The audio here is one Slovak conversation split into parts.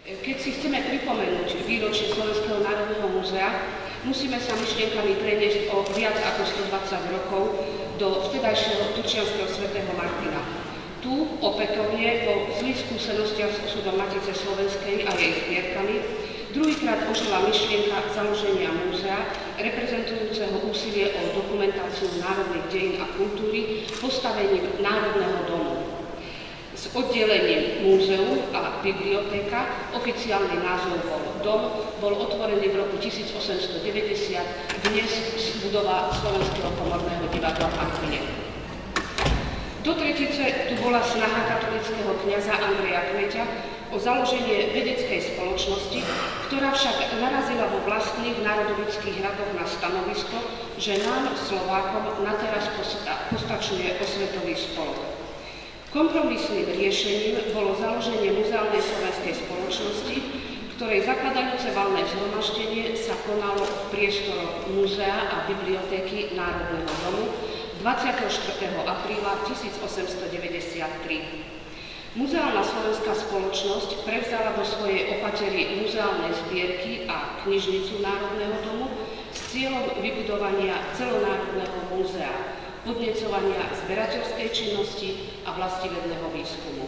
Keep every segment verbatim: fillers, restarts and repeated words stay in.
Keď si chceme pripomenúť výročie Slovenského národného múzea, musíme sa myšlienkami preniesť o viac ako stodvadsať rokov do vtedajšieho turčianskeho svätého Martina. Tu opätovne po zlých skúsenostiach s osudom Matice slovenskej a jej zbierkami druhýkrát ožila myšlienka založenia múzea, reprezentujúceho úsilie o dokumentáciu národných dejín a kultúry postavením Národného domu. S oddelením múzeum a bibliotéka, oficiálny názov bol Dom, bol otvorený v roku tisíc osemsto deväťdesiat, dnes budova Slovenského komorného divadla v Martine. Do tretice tu bola snaha katolického kňaza Andreja Kmeťa o založenie vedeckej spoločnosti, ktorá však narazila vo vlastných národovických radoch na stanovisko, že nám, Slovákom, nateraz postačuje osvetový spolok. Kompromisným riešením bolo založenie Muzeálnej slovenskej spoločnosti, ktorej zakladajúce valné zhromaždenie sa konalo v priestoroch múzea a bibliotéky Národného domu dvadsiateho štvrtého apríla tisíc osemsto deväťdesiattri. Muzeálna slovenská spoločnosť prevzala do svojej opatery muzeálne zbierky a knižnicu Národného domu s cieľom vybudovania celonárodného múzea, podnecovania zberateľskej činnosti a vlastivedného výskumu.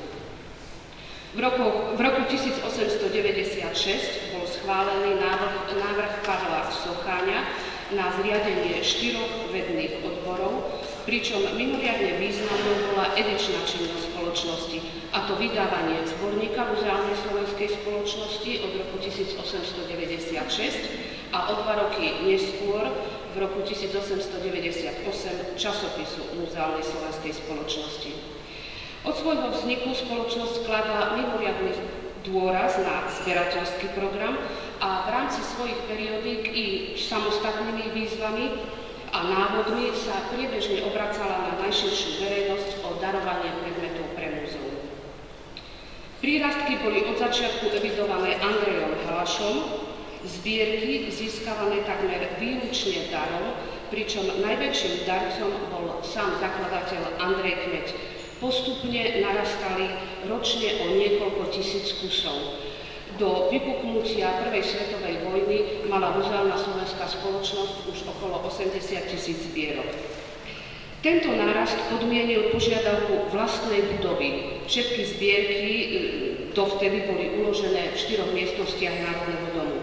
V roku, v roku tisíc osemsto deväťdesiatšesť bol schválený návrh, návrh Pavla Socháňa na zriadenie štyroch vedných odborov, pričom mimoriadne významnou bola edičná činnosť spoločnosti, a to vydávanie zborníka Muzeálnej slovenskej spoločnosti od roku tisíc osemsto deväťdesiatšesť a o dva roky neskôr v roku tisíc osemsto deväťdesiatosem časopisu Muzeálnej slovenskej spoločnosti. Od svojho vzniku spoločnosť skladla mimoriadny dôraz na zberateľský program a v rámci svojich periodík i samostatnými výzvami a návodmi sa priebežne obracala na najširšiu verejnosť o darovanie predmetov pre múzeum. Prírastky boli od začiatku evidované Andrejom Halašom, zbierky získavané takmer výlučne darom, pričom najväčším darcom bol sám zakladateľ Andrej Kmeť. Postupne narastali ročne o niekoľko tisíc kusov. Do vypuknutia Prvej svetovej vojny mala Muzeálna slovenská spoločnosť už okolo osemdesiat tisíc zbierok. Tento nárast podmienil požiadavku vlastnej budovy. Všetky zbierky dovtedy boli uložené v štyroch miestnostiach Národného domu.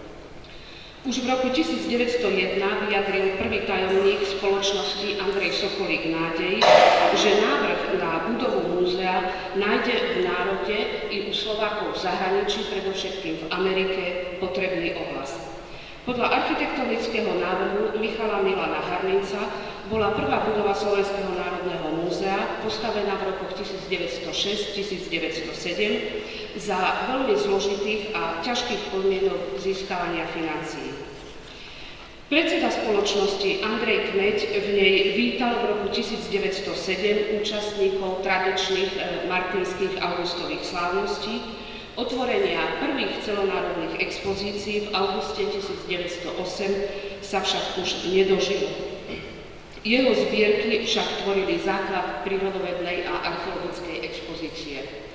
Už v roku tisíc deväťsto jeden vyjadril prvý tajomník spoločnosti Andrej Sokolík nádej, že návrh na budovu múzea nájde v národe i u Slovákov v zahraničí, predovšetkým v Amerike, potrebný ohlas. Podľa architektonického návrhu Michala Milana Harminca bola prvá budova Slovenského národného múzea postavená v rokoch tisíc deväťsto šesť až tisíc deväťsto sedem za veľmi zložitých a ťažkých podmienok získavania financií. Predseda spoločnosti Andrej Kmeť v nej vítal v roku tisíc deväťsto sedem účastníkov tradičných martinských augustových slávností, otvorenia prvých celonárodných expozícií v auguste tisíc deväťsto osem sa však už nedožil. Jeho zbierky však tvorili základ prírodovednej a archeologickej expozície.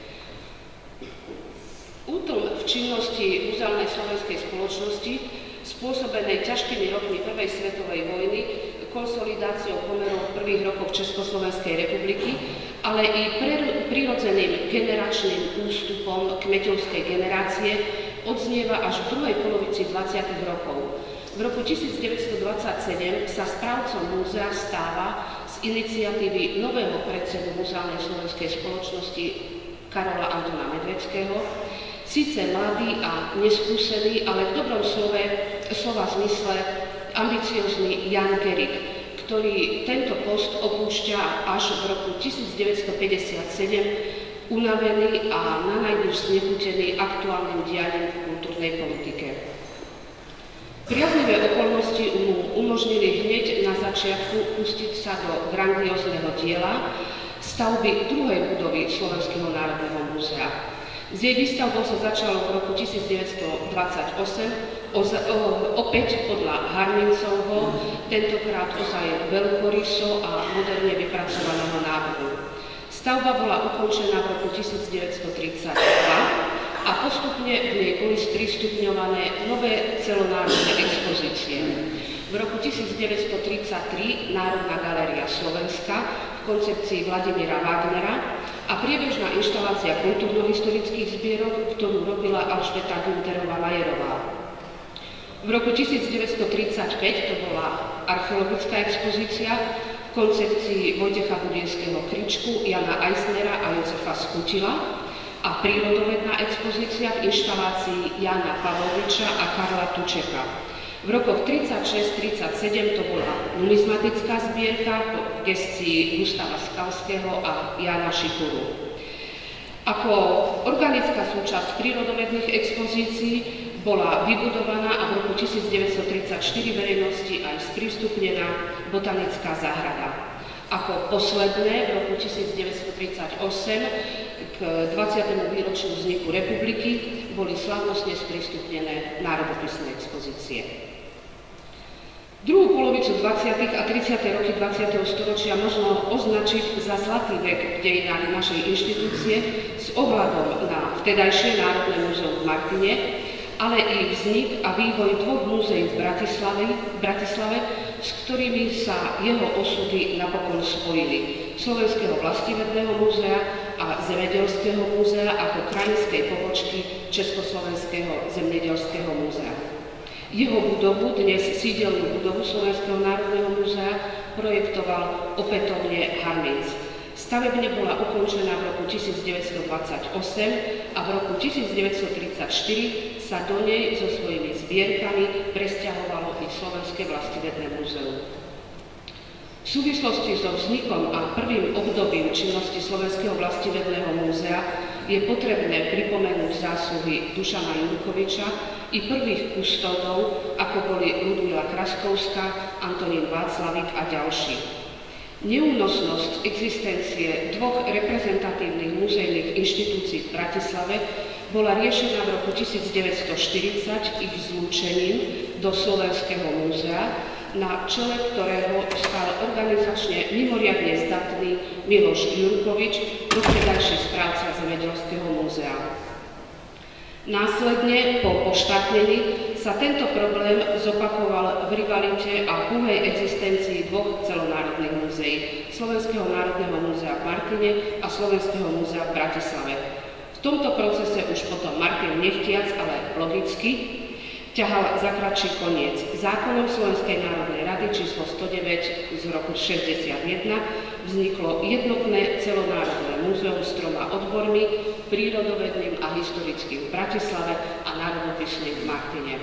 Útlm v činnosti Muzeálnej slovenskej spoločnosti, spôsobenej ťažkými rokmi Prvej svetovej vojny, konsolidáciou pomerov v prvých rokoch Československej republiky, ale i prirodzeným generačným ústupom kmeťovskej generácie odznieva až v druhej polovici dvadsiatych rokov. V roku tisíc deväťsto dvadsaťsedem sa správcom múzea stáva z iniciatívy nového predsedu Muzeálnej slovenskej spoločnosti Karola Antona Medveckého, síce mladý a neskúsený, ale v dobrom slove, slova zmysle ambiciózny Jan Gerig, ktorý tento post opúšťa až v roku tisíc deväťsto päťdesiatsedem, unavený a nanajvýš znechutený aktuálnym dianím v kultúrnej politike. Priaznivé okolnosti mu umožnili hneď na začiatku pustiť sa do grandiózneho diela stavby druhej budovy Slovenského národného múzea. S jej výstavbou sa začalo v roku tisíc deväťsto dvadsaťosem, opäť podľa Harmincovho, tentokrát ozaj veľkoryso a moderne vypracovaného návrhu. Stavba bola ukončená v roku tisíc deväťsto tridsaťdva, a postupne v nej boli sprístupňované nové celonárodné expozície. V roku tisícdeväťstotridsaťtri Národná galéria Slovenska v koncepcii Vladimíra Wagnera a priebežná inštalácia kultúrno-historických zbierok, ktorú robila Alžbeta Günterová-Majerová. V roku tisícdeväťstotridsaťpäť to bola archeologická expozícia v koncepcii Vojtecha Budinského Kričku, Jana Eisnera a Jozefa Skutila a prírodovedná expozícia v inštalácii Jána Pavloviča a Karla Tučeka. V rokoch tridsaťšesť tridsaťsedem to bola numizmatická zbierka v gestii Gustava Skalského a Jána Šikuru. Ako organická súčasť prírodovedných expozícií bola vybudovaná a v roku tisícdeväťstotridsaťštyri verejnosti aj sprístupnená botanická záhrada. Ako posledné v roku tisícdeväťstotridsaťosem k dvadsiatemu výročiu vzniku republiky boli slávnostne sprístupnené národopisné expozície. Druhú polovicu dvadsiatych a tridsiatych roky dvadsiateho storočia možno označiť za zlatý vek v dejinách našej inštitúcie s ohľadom na vtedajšie Národné múzeum v Martine, ale i vznik a vývoj dvoch múzeí v Bratislave, v Bratislave, s ktorými sa jeho osudy napokon spojili. Slovenského vlastivedného múzea a Zemedelského múzea ako krajinskej pobočky Československého zemedelského múzea. Jeho budovu, dnes sídelnú budovu Slovenského národného múzea, projektoval opätovne Harminc. Stavebne bola ukončená v roku tisícdeväťstodvadsaťosem a v roku tisícdeväťstotridsaťštyri sa do nej so svojimi zbierkami presťahovalo i Slovenské vlastivedné múzeum. V súvislosti so vznikom a prvým obdobím činnosti Slovenského vlastivedného múzea je potrebné pripomenúť zásluhy Dušana Jurkoviča i prvých kustódov, ako boli Ludmila Kraskovská, Antonín Václavík a ďalší. Neúnosnosť existencie dvoch reprezentatívnych muzejných inštitúcií v Bratislave bola riešená v roku tisícdeväťstoštyridsať ich zlúčením do Slovenského múzea, na čele ktorého stal organizačne mimoriadne zdatný Miloš Jurkovič, dovtedajší správca Zemedelského múzea. Následne po poštátnení sa tento problém zopakoval v rivalite a úhej existencii dvoch celonárodných múzeí, Slovenského národného múzea v Martine a Slovenského múzea v Bratislave. V tomto procese už potom Martin nechtiac, ale logicky, ťahal za kratší koniec. Zákonom Slovenskej národnej rady číslo stodeväť z roku šesťdesiatjeden vzniklo jednotné celonárodné múzeum s troma odbormi, prírodovedným a historickým v Bratislave a národopisným v Martine.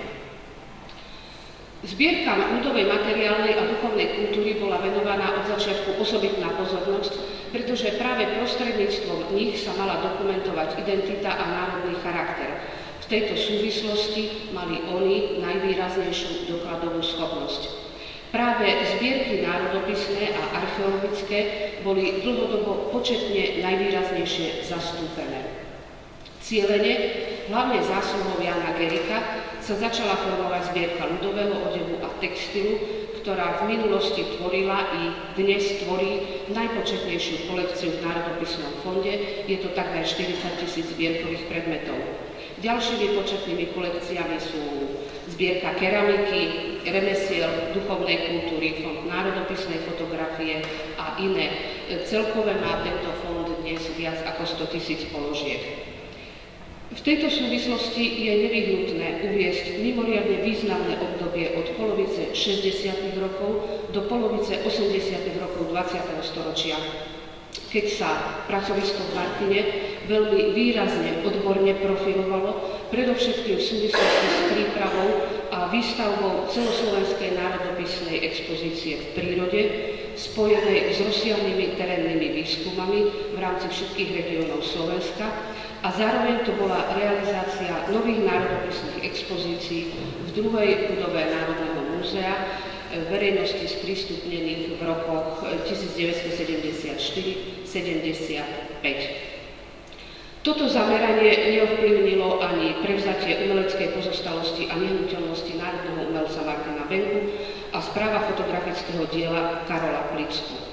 Zbierkam ľudovej materiálnej a duchovnej kultúry bola venovaná od začiatku osobitná pozornosť, pretože práve prostredníctvom nich sa mala dokumentovať identita a národný charakter. V tejto súvislosti mali oni najvýraznejšiu dokladovú schopnosť. Práve zbierky národopisné a archeologické boli dlhodobo početne najvýraznejšie zastúpené. Cielene, hlavne zásluhou Jána Gerika, sa začala formovať zbierka ľudového odevu a textilu, ktorá v minulosti tvorila i dnes tvorí najpočetnejšiu kolekciu v Národopisnom fonde, je to takmer štyridsaťtisíc zbierkových predmetov. Ďalšími početnými kolekciami sú zbierka keramiky, remesiel, duchovnej kultúry, fond národopisnej fotografie a iné. Celkové má tento fond dnes viac ako stotisíc položiek. V tejto súvislosti je nevyhnutné uviesť mimoriadne významné obdobie od polovice šesťdesiatych rokov do polovice osemdesiatych rokov dvadsiateho storočia, keď sa pracovisko v Martine veľmi výrazne odborne profilovalo, predovšetkým v súvislosti s prípravou a výstavbou celoslovenskej národopisnej expozície v prírode, spojenej s rozsiahlými terénnymi výskumami v rámci všetkých regiónov Slovenska, a zároveň to bola realizácia nových národopisných expozícií v druhej budove Národného múzea, verejnosti sprístupnených v rokoch tisícdeväťstosedemdesiatštyri sedemdesiatpäť. Toto zameranie neovplyvnilo ani prevzatie umeleckej pozostalosti a nehnuteľnosti národného umelca Martina Benku a správa fotografického diela Karola Plicku.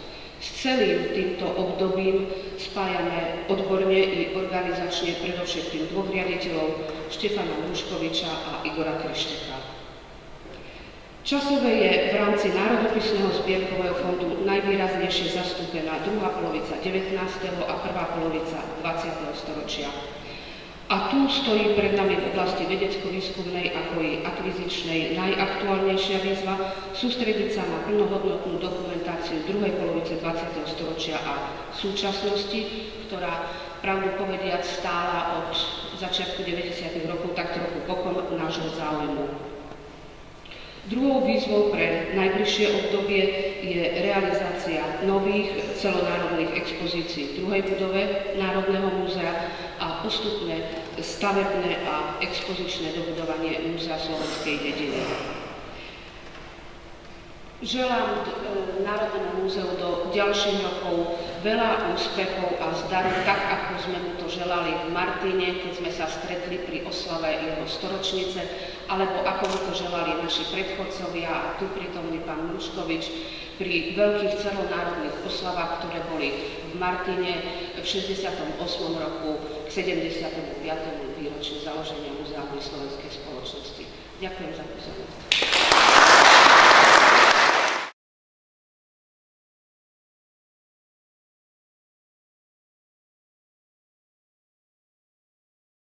S celým týmto obdobím spájame odborne i organizačne predovšetkým dvoch riaditeľov, Štefana Hruškoviča a Igora Krišteka. Časové je v rámci Národopisného zbierkového fondu najvýraznejšie zastúpená druhá polovica devätnásteho a prvá polovica dvadsiateho storočia. A tu stojí pred nami v oblasti vedecko-výskumnej ako i akvizičnej najaktuálnejšia výzva sústrediť sa na plnohodnotnú dokumentáciu druhej polovice dvadsiateho storočia a súčasnosti, ktorá pravdu povediac stála od začiatku deväťdesiatych rokov tak trochu bokom nášho záujmu. Druhou výzvou pre najbližšie obdobie je realizácia nových celonárodných expozícií v druhej budove Národného múzea a postupné stavebné a expozičné dobudovanie Múzea slovenskej dediny. Želám Národnému múzeu do ďalších rokov veľa úspechov a zdaru, tak ako sme mu to želali v Martine, keď sme sa stretli pri oslave jeho storočnice, alebo ako mu to želali naši predchodcovia a tu prítomný pán Hruškovič pri veľkých celonárodných oslavách, ktoré boli v Martine v šesťdesiatom ôsmom roku k sedemdesiatemu piatemu výročiu založenia Múzea slovenskej spoločnosti. Ďakujem za pozornosť.